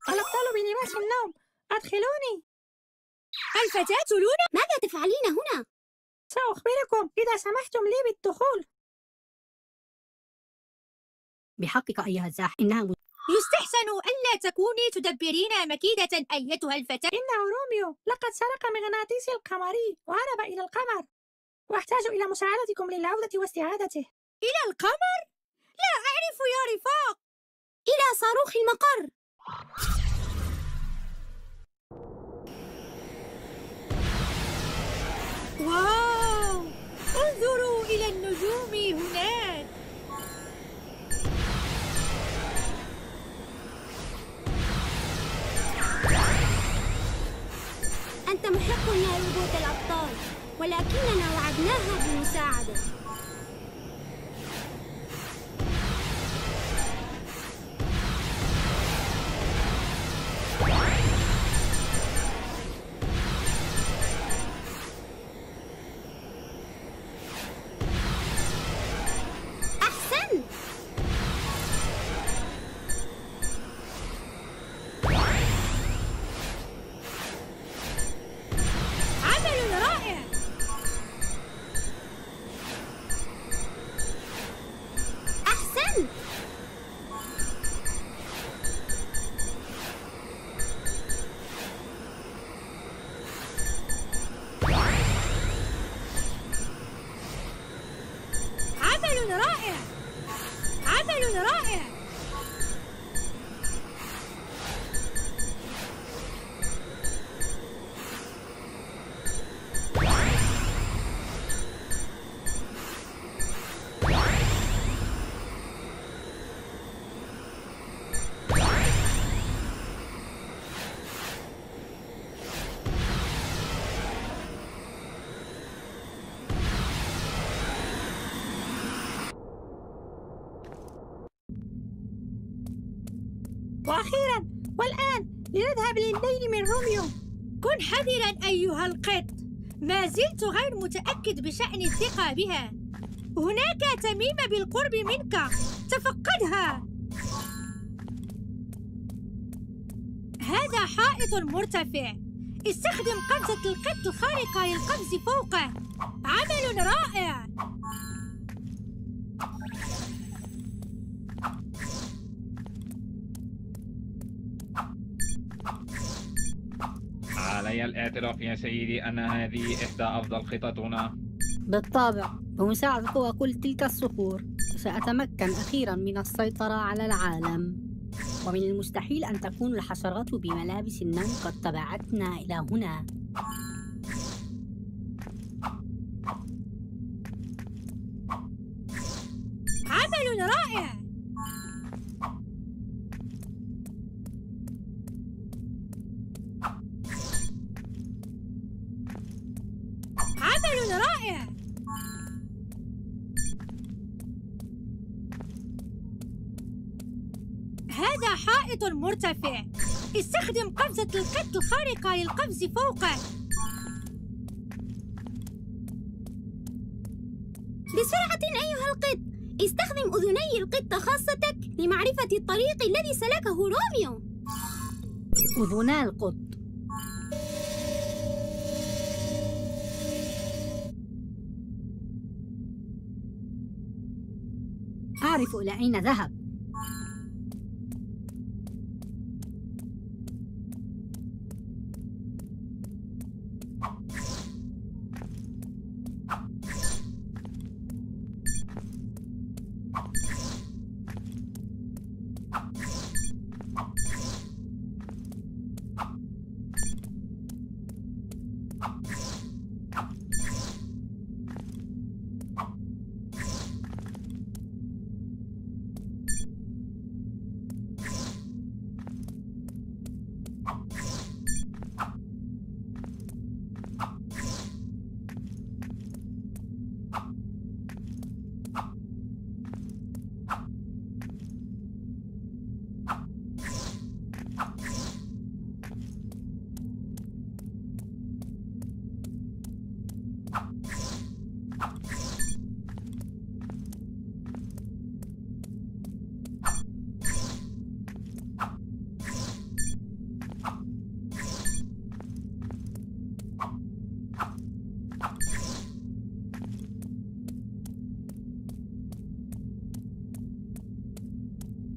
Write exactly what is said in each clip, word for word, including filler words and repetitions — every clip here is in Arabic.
الأبطال بلباس النوم، أدخلوني. الفتاة لونا، ماذا تفعلين هنا؟ سأخبركم إذا سمحتم لي بالدخول. بحقك أيها الزاح، إنها م... يستحسن ألا تكوني تدبرين مكيدة أيتها الفتاة. إنه روميو، لقد سرق مغناطيسي القمري وهرب إلى القمر، وأحتاج إلى مساعدتكم للعودة واستعادته. إلى القمر؟ لا أعرف يا رفاق. إلى صاروخ المقر. واو، انظروا إلى النجوم هناك. أنت محق يا روبوت الأبطال، ولكننا وعدناها بالمساعدة. رائع، عمل رائع. وأخيرا، والآن لنذهب للليل من روميو. كن حذرا أيها القط، ما زلت غير متأكد بشأن الثقة بها. هناك تميمة بالقرب منك، تفقدها. هذا حائط مرتفع، استخدم قفزة القط الخارقة للقفز فوقه. عمل رائع. علي الاعتراف يا سيدي أن هذه إحدى أفضل خططنا. بالطبع، بمساعدة قوى كل تلك الصخور سأتمكن أخيرا من السيطرة على العالم. ومن المستحيل أن تكون الحشرات بملابس النوم قد تبعتنا إلى هنا. عمل رائع. عمل رائع. هذا حائط مرتفع، استخدم قفزة القط الخارقة للقفز فوقه. بسرعة أيها القط، استخدم أذني القط خاصتك لمعرفة الطريق الذي سلكه روميو. أذنا القط. أعرف إلى أين ذهب.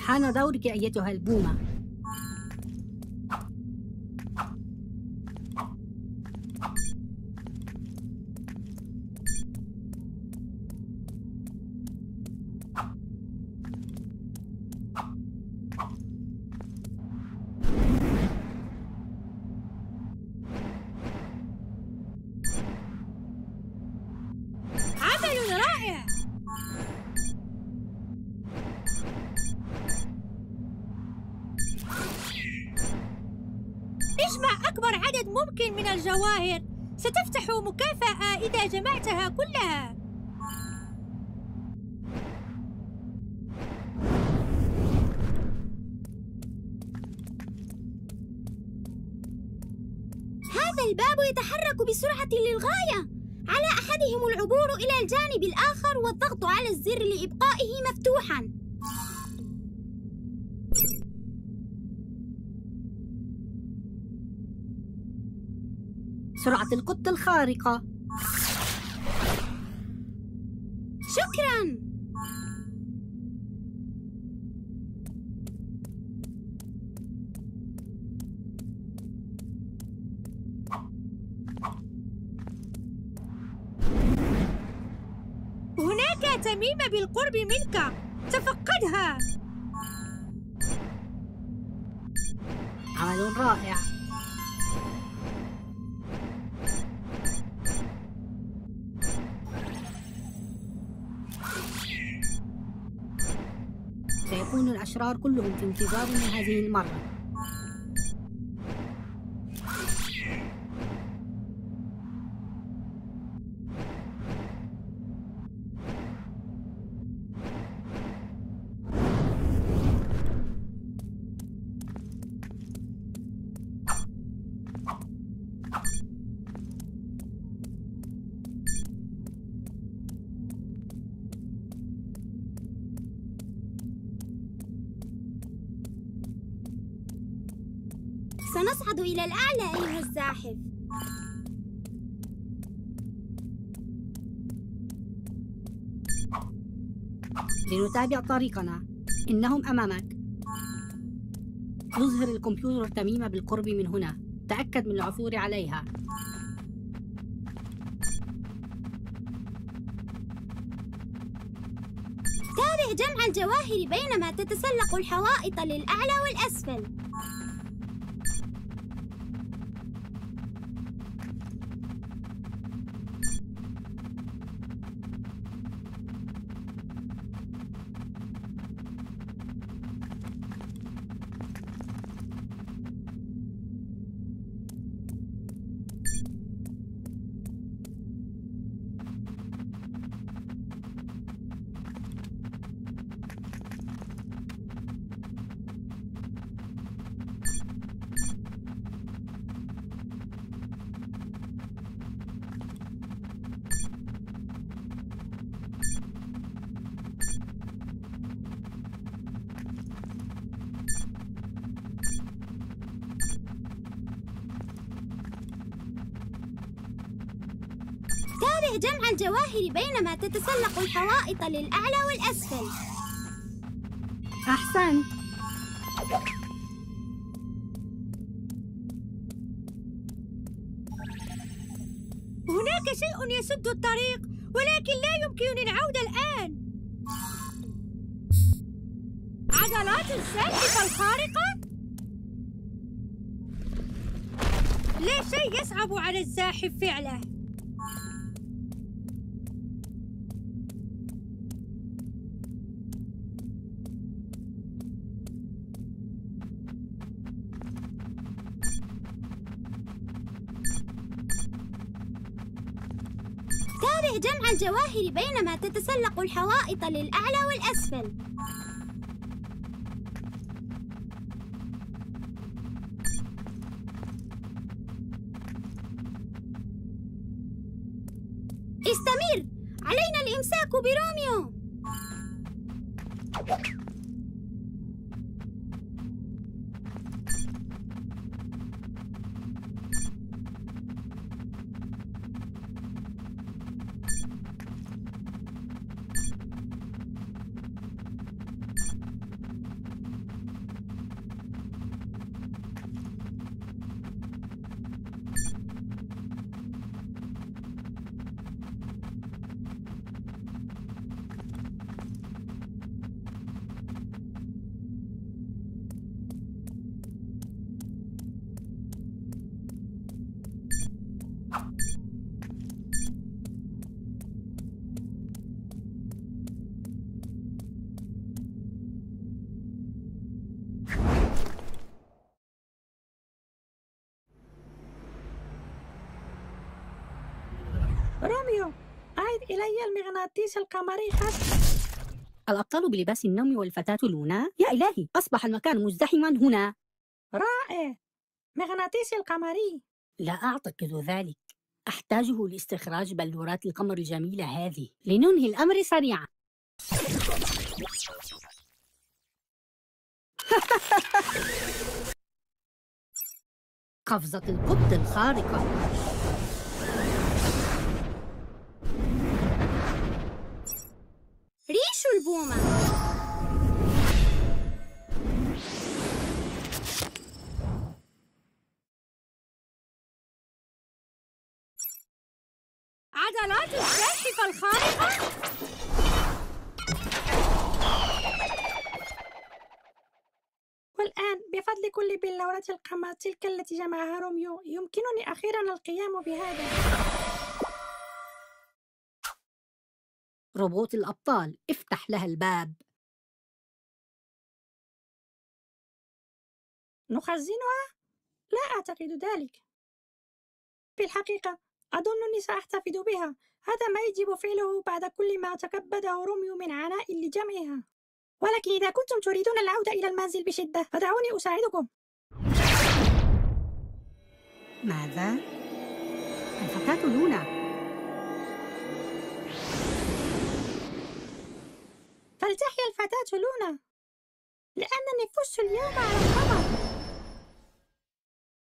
حان دورك أيتها البومة. عمل رائع. اجمع أكبر عدد ممكن من الجواهر، ستفتح مكافأة إذا جمعتها كلها. هذا الباب يتحرك بسرعة للغاية. على أحدهم العبور إلى الجانب الآخر والضغط على الزر لإبقائه مفتوحاً. سرعة القط الخارقة. شكراً. هناك تميمة بالقرب منك، تفقدها. عمل رائع. سيكون الأشرار كلهم في انتظارنا هذه المرة. سنصعد إلى الأعلى أيها الزاحف. لنتابع طريقنا. إنهم أمامك. يظهر الكمبيوتر التميمة بالقرب من هنا. تأكد من العثور عليها. تابع جمع الجواهر بينما تتسلق الحوائط للأعلى والأسفل. تابع جمع الجواهر بينما تتسلق الحوائط للأعلى والأسفل. أحسنت. هناك شيء يسد الطريق، ولكن لا يمكنني العودة الآن. عضلات الزاحف الخارقة؟ لا شيء يصعب على الزاحف فعله. تابع جمع الجواهر بينما تتسلق الحوائط للأعلى والأسفل. استمر، علينا الإمساك بروميو. روميو، أعد إلي المغناطيس القمري خاص. الأبطال بلباس النوم والفتاة لونا. يا إلهي، أصبح المكان مزدحما هنا. رائع، مغناطيسي القمري. لا أعتقد ذلك. أحتاجه لاستخراج بلورات القمر الجميلة هذه. لننهي الأمر سريعا. قفزة القط الخارقة. ريش البومة. عضلات الزاحفة الخارقة. والآن بفضل كل بلورة القمر تلك التي جمعها روميو يمكنني أخيرا القيام بهذا. روبوت الأبطال، افتح لها الباب. نخزنها؟ لا أعتقد ذلك. في الحقيقة أظنني سأحتفظ بها. هذا ما يجب فعله بعد كل ما تكبده روميو من عناء لجمعها. ولكن إذا كنتم تريدون العودة إلى المنزل بشدة فدعوني أساعدكم. ماذا؟ الفتاة لونا. فلتحيا الفتاة لونا، لأنني فزت اليوم على القمر.